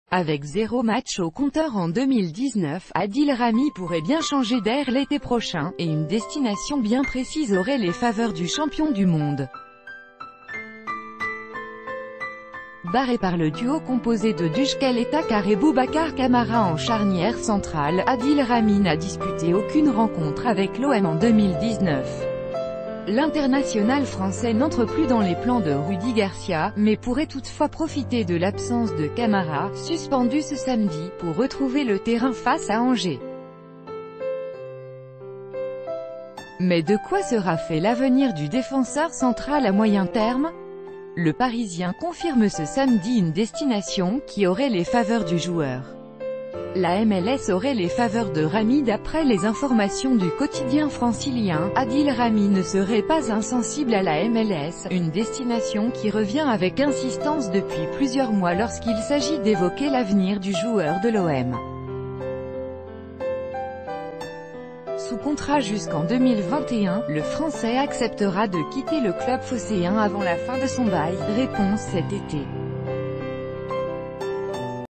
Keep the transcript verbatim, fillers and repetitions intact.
Avec zéro match au compteur en deux mille dix-neuf, Adil Rami pourrait bien changer d'air l'été prochain, et une destination bien précise aurait les faveurs du champion du monde. Barré par le duo composé de Dujkal Takar et Boubacar Kamara en charnière centrale, Adil Rami n'a disputé aucune rencontre avec l'O M en deux mille dix-neuf. L'international français n'entre plus dans les plans de Rudy Garcia, mais pourrait toutefois profiter de l'absence de Kamara, suspendu ce samedi, pour retrouver le terrain face à Angers. Mais de quoi sera fait l'avenir du défenseur central à moyen terme? Le Parisien confirme ce samedi une destination qui aurait les faveurs du joueur. La M L S aurait les faveurs de Rami d'après les informations du quotidien francilien. Adil Rami ne serait pas insensible à la M L S, une destination qui revient avec insistance depuis plusieurs mois lorsqu'il s'agit d'évoquer l'avenir du joueur de l'O M. Sous contrat jusqu'en deux mille vingt et un, le Français acceptera de quitter le club phocéen avant la fin de son bail. Réponse cet été.